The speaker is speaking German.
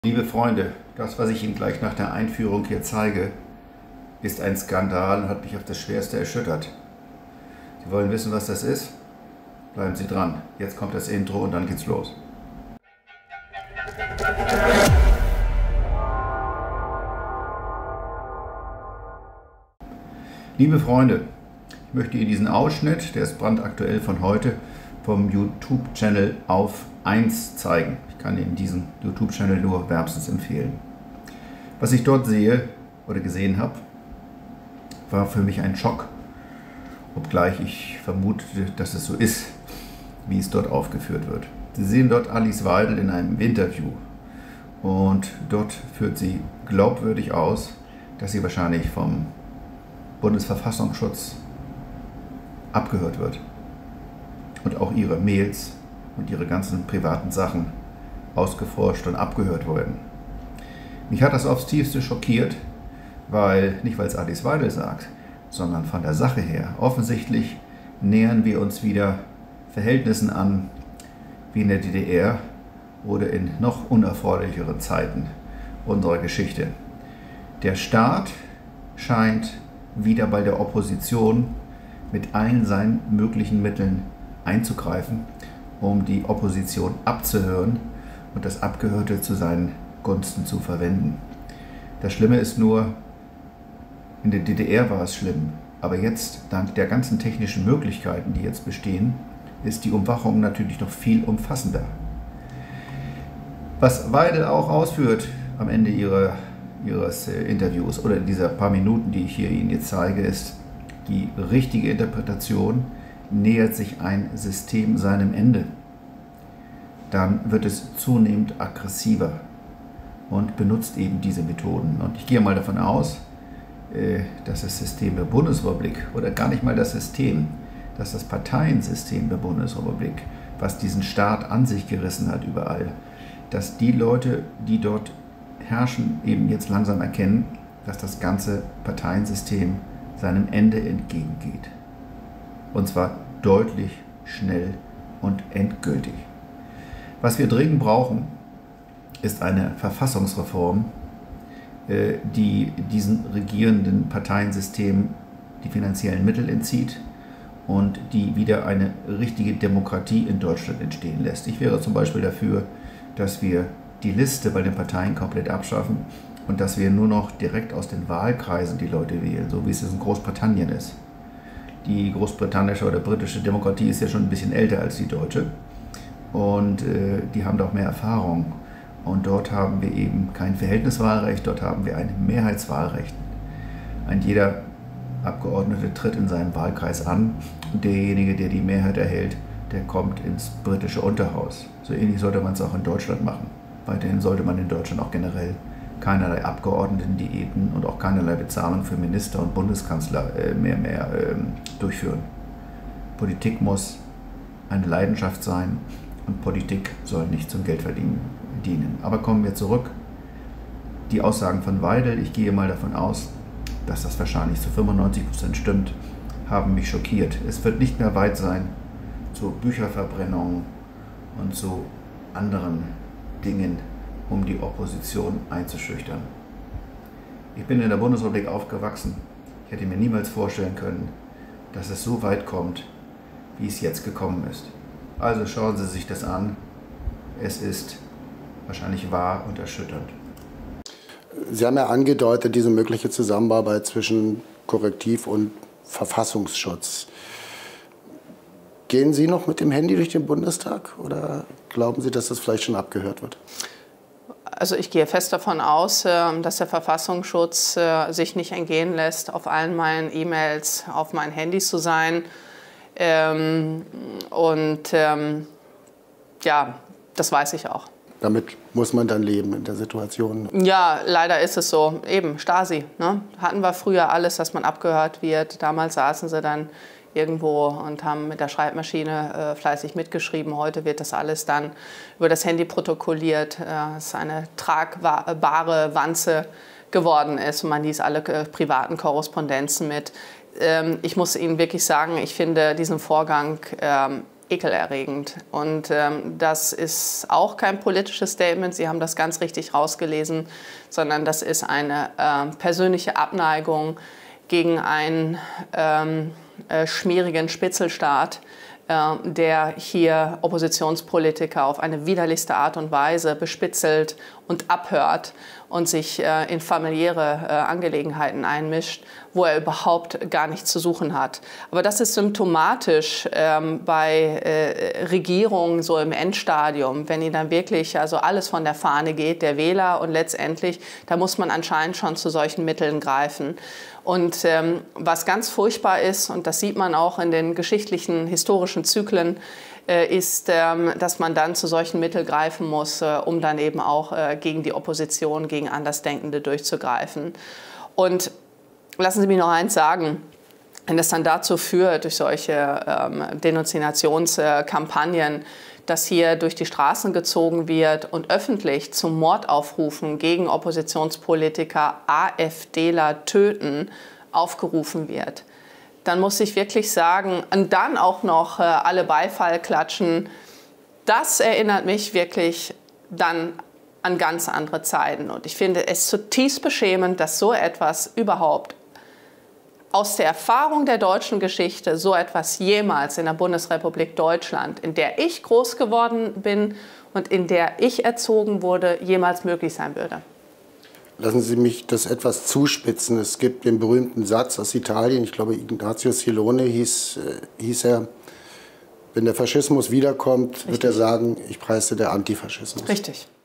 Liebe Freunde, das, was ich Ihnen gleich nach der Einführung hier zeige, ist ein Skandal und hat mich auf das Schwerste erschüttert. Sie wollen wissen, was das ist? Bleiben Sie dran. Jetzt kommt das Intro und dann geht's los. Liebe Freunde, ich möchte Ihnen diesen Ausschnitt, der ist brandaktuell von heute, vom YouTube-Channel Auf 1 zeigen. Ich kann Ihnen diesen YouTube-Channel nur wärmstens empfehlen. Was ich dort sehe oder gesehen habe, war für mich ein Schock, obgleich ich vermutete, dass es so ist, wie es dort aufgeführt wird. Sie sehen dort Alice Weidel in einem Interview und dort führt sie glaubwürdig aus, dass sie wahrscheinlich vom Bundesverfassungsschutz abgehört wird und auch ihre Mails und ihre ganzen privaten Sachen ausgeforscht und abgehört wurden. Mich hat das aufs Tiefste schockiert, nicht weil es Alice Weidel sagt, sondern von der Sache her. Offensichtlich nähern wir uns wieder Verhältnissen an wie in der DDR oder in noch unerfreulicheren Zeiten unserer Geschichte. Der Staat scheint wieder bei der Opposition mit allen seinen möglichen Mitteln einzugreifen, um die Opposition abzuhören und das Abgehörte zu seinen Gunsten zu verwenden. Das Schlimme ist nur, in der DDR war es schlimm, aber jetzt, dank der ganzen technischen Möglichkeiten, die jetzt bestehen, ist die Umwachung natürlich noch viel umfassender. Was Weidel auch ausführt am Ende ihres Interviews oder dieser paar Minuten, die ich hier Ihnen jetzt zeige, ist, die richtige Interpretation nähert sich ein System seinem Ende. Dann wird es zunehmend aggressiver und benutzt eben diese Methoden. Und ich gehe mal davon aus, dass das System der Bundesrepublik oder gar nicht mal das System, dass das Parteiensystem der Bundesrepublik, was diesen Staat an sich gerissen hat überall, dass die Leute, die dort herrschen, eben jetzt langsam erkennen, dass das ganze Parteiensystem seinem Ende entgegengeht. Und zwar deutlich, schnell und endgültig. Was wir dringend brauchen, ist eine Verfassungsreform, die diesen regierenden Parteiensystemen die finanziellen Mittel entzieht und die wieder eine richtige Demokratie in Deutschland entstehen lässt. Ich wäre zum Beispiel dafür, dass wir die Liste bei den Parteien komplett abschaffen und dass wir nur noch direkt aus den Wahlkreisen die Leute wählen, so wie es in Großbritannien ist. Die großbritannische oder britische Demokratie ist ja schon ein bisschen älter als die deutsche und die haben doch mehr Erfahrung. Und dort haben wir eben kein Verhältniswahlrecht, dort haben wir ein Mehrheitswahlrecht. Jeder Abgeordnete tritt in seinem Wahlkreis an und derjenige, der die Mehrheit erhält, der kommt ins britische Unterhaus. So ähnlich sollte man es auch in Deutschland machen. Weiterhin sollte man in Deutschland auch generell keinerlei Abgeordnetendiäten und auch keinerlei Bezahlung für Minister und Bundeskanzler mehr durchführen. Politik muss eine Leidenschaft sein und Politik soll nicht zum Geldverdienen dienen. Aber kommen wir zurück. Die Aussagen von Weidel, ich gehe mal davon aus, dass das wahrscheinlich zu 95% stimmt, haben mich schockiert. Es wird nicht mehr weit sein zu Bücherverbrennungen und zu anderen Dingen, um die Opposition einzuschüchtern. Ich bin in der Bundesrepublik aufgewachsen. Ich hätte mir niemals vorstellen können, dass es so weit kommt, wie es jetzt gekommen ist. Also schauen Sie sich das an. Es ist wahrscheinlich wahr und erschütternd. Sie haben ja angedeutet, diese mögliche Zusammenarbeit zwischen Korrektiv und Verfassungsschutz. Gehen Sie noch mit dem Handy durch den Bundestag oder glauben Sie, dass das vielleicht schon abgehört wird? Also ich gehe fest davon aus, dass der Verfassungsschutz sich nicht entgehen lässt, auf allen meinen E-Mails auf meinen Handys zu sein. Ja, das weiß ich auch. Damit muss man dann leben in der Situation. Ja, leider ist es so. Eben, Stasi. Ne? Hatten wir früher alles, dass man abgehört wird. Damals saßen sie dann irgendwo und haben mit der Schreibmaschine fleißig mitgeschrieben. Heute wird das alles dann über das Handy protokolliert. Es ist eine tragbare Wanze geworden ist und man liest alle privaten Korrespondenzen mit. Ich muss Ihnen wirklich sagen, ich finde diesen Vorgang ekelerregend. Und das ist auch kein politisches Statement, Sie haben das ganz richtig rausgelesen, sondern das ist eine persönliche Abneigung gegen einen schmierigen Spitzelstaat, der hier Oppositionspolitiker auf eine widerlichste Art und Weise bespitzelt und abhört und sich in familiäre Angelegenheiten einmischt, wo er überhaupt gar nichts zu suchen hat. Aber das ist symptomatisch bei Regierungen so im Endstadium, wenn ihnen dann wirklich also alles von der Fahne geht, der Wähler, und letztendlich, da muss man anscheinend schon zu solchen Mitteln greifen. Und was ganz furchtbar ist, und das sieht man auch in den geschichtlichen, historischen Zyklen, ist, dass man dann zu solchen Mitteln greifen muss, um dann eben auch gegen die Opposition, gegen Andersdenkende durchzugreifen. Und lassen Sie mich noch eins sagen. Wenn es dann dazu führt, durch solche Denunziationskampagnen, dass hier durch die Straßen gezogen wird und öffentlich zu Mordaufrufen gegen Oppositionspolitiker, AfDler töten, aufgerufen wird, dann muss ich wirklich sagen, und dann auch noch alle Beifall klatschen, das erinnert mich wirklich dann an ganz andere Zeiten. Und ich finde es zutiefst beschämend, dass so etwas überhaupt aus der Erfahrung der deutschen Geschichte, so etwas jemals in der Bundesrepublik Deutschland, in der ich groß geworden bin und in der ich erzogen wurde, jemals möglich sein würde. Lassen Sie mich das etwas zuspitzen. Es gibt den berühmten Satz aus Italien, ich glaube Ignazio Silone hieß er, wenn der Faschismus wiederkommt, wird er sagen, ich preise der Antifaschismus. Richtig.